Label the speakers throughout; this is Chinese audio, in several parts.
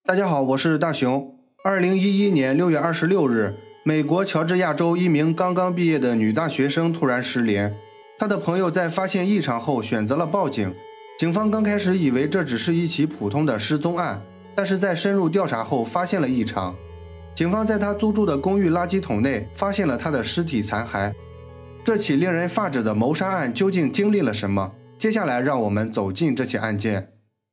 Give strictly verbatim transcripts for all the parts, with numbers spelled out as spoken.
Speaker 1: 大家好，我是大熊。二零一一年六月二十六日，美国乔治亚州一名刚刚毕业的女大学生突然失联，她的朋友在发现异常后选择了报警。警方刚开始以为这只是一起普通的失踪案，但是在深入调查后发现了异常。警方在她租住的公寓垃圾桶内发现了她的尸体残骸。这起令人发指的谋杀案究竟经历了什么？接下来让我们走进这起案件。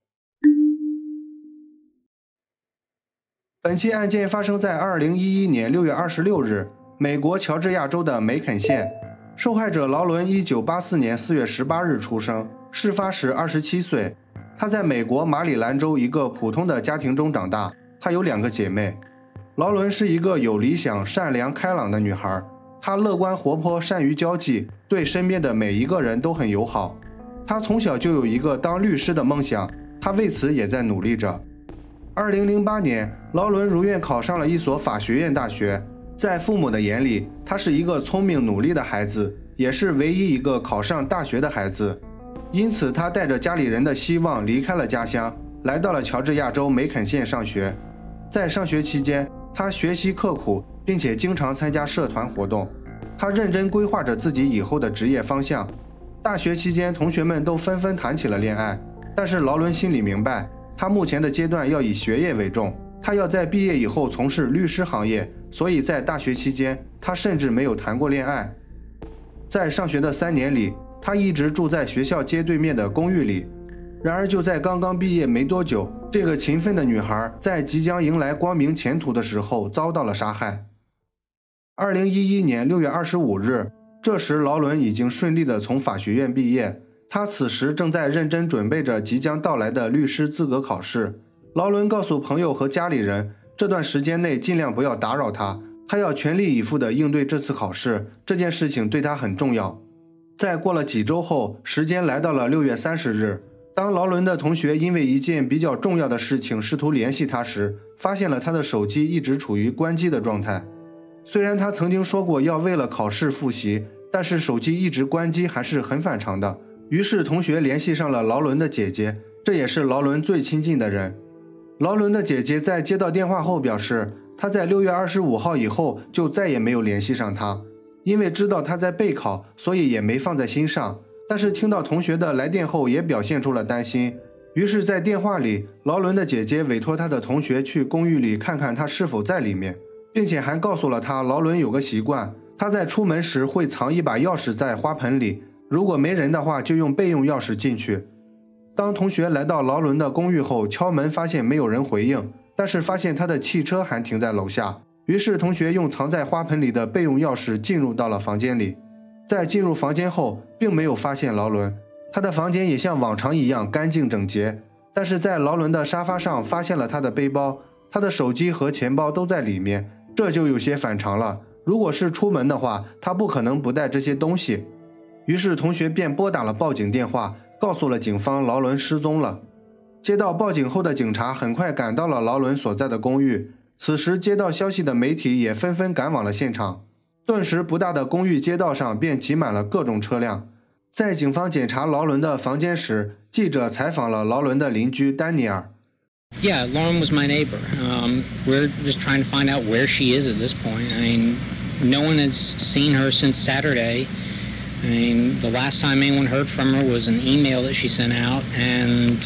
Speaker 1: 本期案件发生在二零一一年六月二十六日，美国乔治亚州的梅肯县。受害者劳伦一九八四年四月十八日出生，事发时二十七岁。她在美国马里兰州一个普通的家庭中长大。她有两个姐妹。劳伦是一个有理想、善良、开朗的女孩。她乐观活泼，善于交际，对身边的每一个人都很友好。她从小就有一个当律师的梦想，她为此也在努力着。二零零八年，劳伦如愿考上了一所法学院大学。在父母的眼里，他是一个聪明努力的孩子，也是唯一一个考上大学的孩子。因此，他带着家里人的希望离开了家乡，来到了乔治亚州梅肯县上学。在上学期间，他学习刻苦，并且经常参加社团活动。他认真规划着自己以后的职业方向。大学期间，同学们都纷纷谈起了恋爱，但是劳伦心里明白，他目前的阶段要以学业为重，他要在毕业以后从事律师行业，所以在大学期间，他甚至没有谈过恋爱。在上学的三年里，他一直住在学校街对面的公寓里。然而就在刚刚毕业没多久，这个勤奋的女孩在即将迎来光明前途的时候遭到了杀害。二零一一年六月二十五日，这时劳伦已经顺利地从法学院毕业。他此时正在认真准备着即将到来的律师资格考试。劳伦告诉朋友和家里人，这段时间内尽量不要打扰他，他要全力以赴地应对这次考试，这件事情对他很重要。在过了几周后，时间来到了六月三十日，当劳伦的同学因为一件比较重要的事情试图联系他时，发现了他的手机一直处于关机的状态。虽然他曾经说过要为了考试复习，但是手机一直关机还是很反常的。于是同学联系上了劳伦的姐姐，这也是劳伦最亲近的人。劳伦的姐姐在接到电话后表示，她在六月二十五号以后就再也没有联系上他，因为知道他在备考，所以也没放在心上。但是听到同学的来电后也表现出了担心，于是在电话里，劳伦的姐姐委托他的同学去公寓里看看他是否在里面，并且还告诉了他劳伦有个习惯，他在出门时会藏一把钥匙在花盆里，如果没人的话就用备用钥匙进去。当同学来到劳伦的公寓后，敲门发现没有人回应，但是发现他的汽车还停在楼下，于是同学用藏在花盆里的备用钥匙进入到了房间里。在进入房间后，并没有发现劳伦，他的房间也像往常一样干净整洁，但是在劳伦的沙发上发现了他的背包，他的手机和钱包都在里面，这就有些反常了。如果是出门的话，他不可能不带这些东西。于是同学便拨打了报警电话，告诉了警方劳伦失踪了。接到报警后的警察很快赶到了劳伦所在的公寓，此时接到消息的媒体也纷纷赶往了现场，顿时不大的公寓街道上便挤满了各种车辆。在警方检查劳伦的房间时，记者采访了劳伦的邻居丹尼尔。
Speaker 2: Yeah, Lauren was my neighbor. Um, we're just trying to find out where she is at this point. I mean, no one has seen her since Saturday. I mean, the last time anyone heard from her was an email that she sent out, and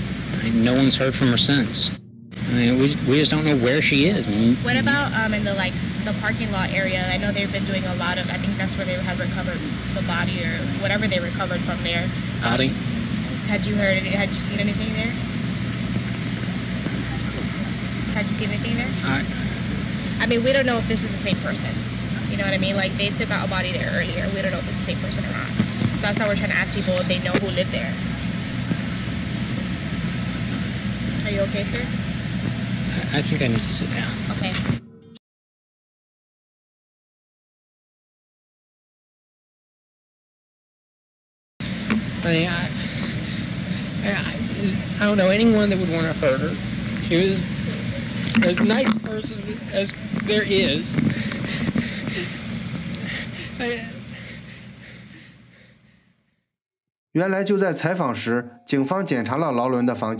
Speaker 2: I mean, no one's heard from her since. I mean, we we just don't know where she is. I mean,
Speaker 3: what about um in the like the parking lot area? I know they've been doing a lot of. I think that's where they have recovered the body or whatever they recovered from there. Um,
Speaker 2: body?
Speaker 3: Had you heard? Had you seen anything there? Had you seen anything there?
Speaker 2: I.
Speaker 3: I mean, we don't know if this is the same person. You know what I mean? Like, they took out a body there earlier. We don't know if it's the same person or not. So that's why we're trying to ask people if they know who lived there. Are you okay, sir?
Speaker 2: I think I need to sit down.
Speaker 3: Okay.
Speaker 2: I mean, I, I, I don't know anyone that would want to hurt her. She was as nice a person as there is. I,
Speaker 1: 原来就在采访时，警方检查了劳伦的房间，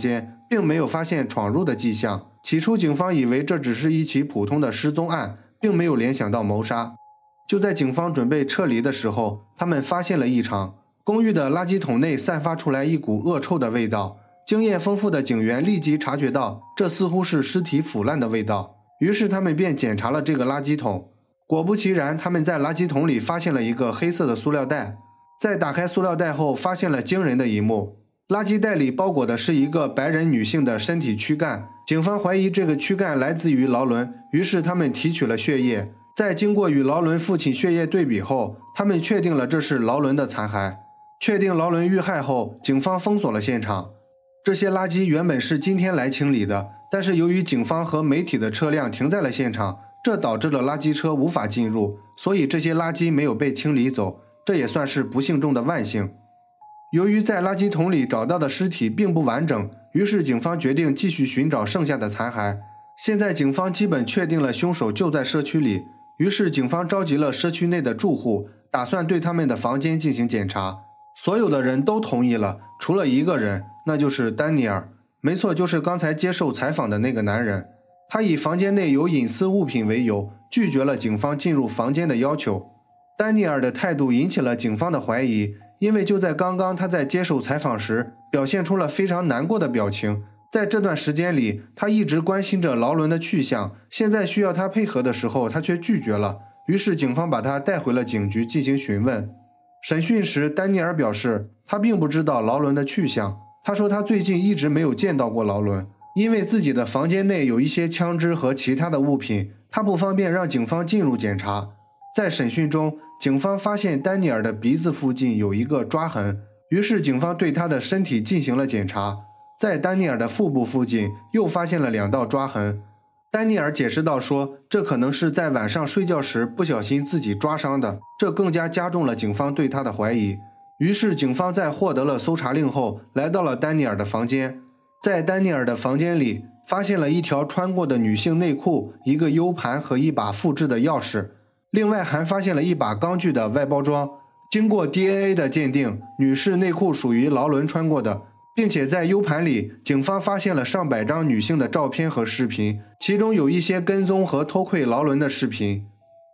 Speaker 1: 并没有发现闯入的迹象。起初警方以为这只是一起普通的失踪案，并没有联想到谋杀。就在警方准备撤离的时候，他们发现了异常，公寓的垃圾桶内散发出来一股恶臭的味道。经验丰富的警员立即察觉到这似乎是尸体腐烂的味道，于是他们便检查了这个垃圾桶。果不其然，他们在垃圾桶里发现了一个黑色的塑料袋。在打开塑料袋后，发现了惊人的一幕，垃圾袋里包裹的是一个白人女性的身体躯干。警方怀疑这个躯干来自于劳伦，于是他们提取了血液。在经过与劳伦父亲血液对比后，他们确定了这是劳伦的残骸。确定劳伦遇害后，警方封锁了现场。这些垃圾原本是今天来清理的，但是由于警方和媒体的车辆停在了现场，这导致了垃圾车无法进入，所以这些垃圾没有被清理走，这也算是不幸中的万幸。由于在垃圾桶里找到的尸体并不完整，于是警方决定继续寻找剩下的残骸。现在警方基本确定了凶手就在社区里，于是警方召集了社区内的住户，打算对他们的房间进行检查。所有的人都同意了，除了一个人，那就是丹尼尔。没错，就是刚才接受采访的那个男人。他以房间内有隐私物品为由，拒绝了警方进入房间的要求。丹尼尔的态度引起了警方的怀疑，因为就在刚刚他在接受采访时表现出了非常难过的表情。在这段时间里，他一直关心着劳伦的去向，现在需要他配合的时候，他却拒绝了。于是警方把他带回了警局进行询问。审讯时，丹尼尔表示他并不知道劳伦的去向。他说他最近一直没有见到过劳伦，因为自己的房间内有一些枪支和其他的物品，他不方便让警方进入检查。在审讯中，警方发现丹尼尔的鼻子附近有一个抓痕，于是警方对他的身体进行了检查。在丹尼尔的腹部附近又发现了两道抓痕。丹尼尔解释道说，这可能是在晚上睡觉时不小心自己抓伤的，这更加加重了警方对他的怀疑。于是警方在获得了搜查令后，来到了丹尼尔的房间。在丹尼尔的房间里，发现了一条穿过的女性内裤、一个 U 盘和一把复制的钥匙，另外还发现了一把钢锯的外包装。经过 D N A 的鉴定，女士内裤属于劳伦穿过的，并且在 U 盘里，警方发现了上百张女性的照片和视频，其中有一些跟踪和偷窥劳伦的视频。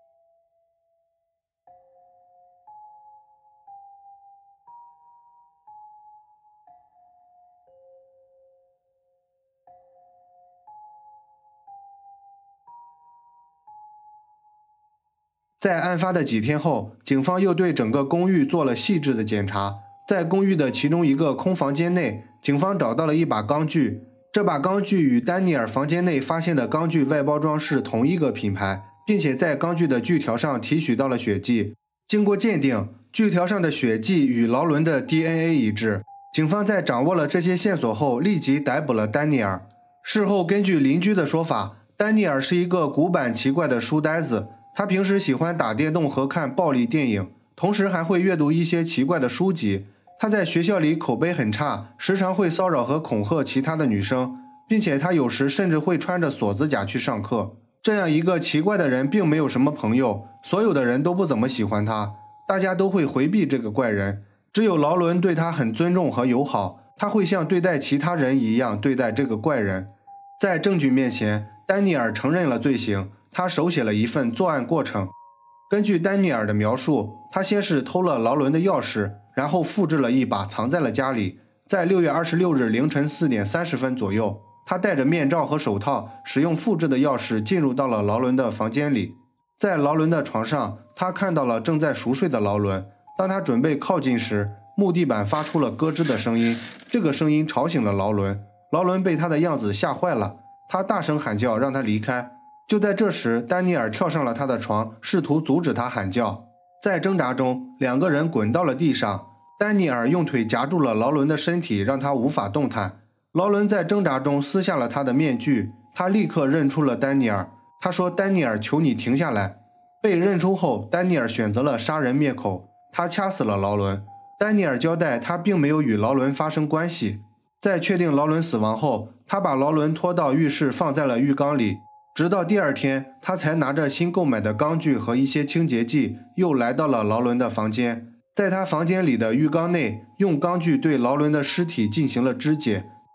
Speaker 1: 在案发的几天后，警方又对整个公寓做了细致的检查。在公寓的其中一个空房间内，警方找到了一把钢锯。这把钢锯与丹尼尔房间内发现的钢锯外包装是同一个品牌，并且在钢锯的锯条上提取到了血迹。经过鉴定，锯条上的血迹与劳伦的 D N A 一致。警方在掌握了这些线索后，立即逮捕了丹尼尔。事后根据邻居的说法，丹尼尔是一个古板奇怪的书呆子。他平时喜欢打电动和看暴力电影，同时还会阅读一些奇怪的书籍。他在学校里口碑很差，时常会骚扰和恐吓其他的女生，并且他有时甚至会穿着锁子甲去上课。这样一个奇怪的人并没有什么朋友，所有的人都不怎么喜欢他，大家都会回避这个怪人。只有劳伦对他很尊重和友好，他会像对待其他人一样对待这个怪人。在证据面前，丹尼尔承认了罪行。他手写了一份作案过程。根据丹尼尔的描述，他先是偷了劳伦的钥匙，然后复制了一把藏在了家里。在六月二十六日凌晨四点三十分左右，他戴着面罩和手套，使用复制的钥匙进入到了劳伦的房间里。在劳伦的床上，他看到了正在熟睡的劳伦。当他准备靠近时，木地板发出了咯吱的声音，这个声音吵醒了劳伦。劳伦被他的样子吓坏了，他大声喊叫让他离开。就在这时，丹尼尔跳上了他的床，试图阻止他喊叫。在挣扎中，两个人滚到了地上。丹尼尔用腿夹住了劳伦的身体，让他无法动弹。劳伦在挣扎中撕下了他的面具，他立刻认出了丹尼尔。他说：“丹尼尔，求你停下来。”被认出后，丹尼尔选择了杀人灭口，他掐死了劳伦。丹尼尔交代，他并没有与劳伦发生关系。在确定劳伦死亡后，他把劳伦拖到浴室，放在了浴缸里。直到第二天，他才拿着新购买的钢锯和一些清洁剂，又来到了劳伦的房间。在他房间里的浴缸内，用钢锯对劳伦的尸体进行了肢解，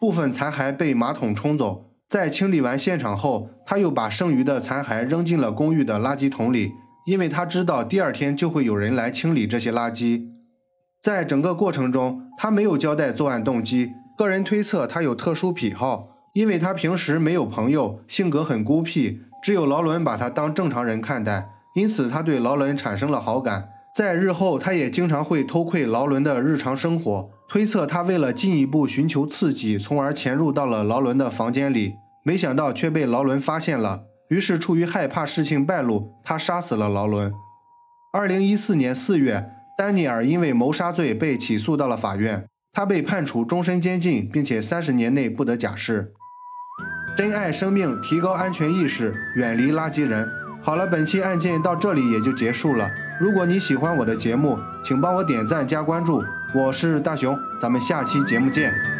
Speaker 1: 部分残骸被马桶冲走。在清理完现场后，他又把剩余的残骸扔进了公寓的垃圾桶里，因为他知道第二天就会有人来清理这些垃圾。在整个过程中，他没有交代作案动机，个人推测他有特殊癖好，因为他平时没有朋友，性格很孤僻，只有劳伦把他当正常人看待，因此他对劳伦产生了好感。在日后，他也经常会偷窥劳伦的日常生活，推测他为了进一步寻求刺激，从而潜入到了劳伦的房间里，没想到却被劳伦发现了，于是出于害怕事情败露，他杀死了劳伦。二零一四年四月，丹尼尔因为谋杀罪被起诉到了法院，他被判处终身监禁，并且三十年内不得假释。珍爱生命，提高安全意识，远离垃圾人。好了，本期案件到这里也就结束了。如果你喜欢我的节目，请帮我点赞加关注。我是大熊，咱们下期节目见。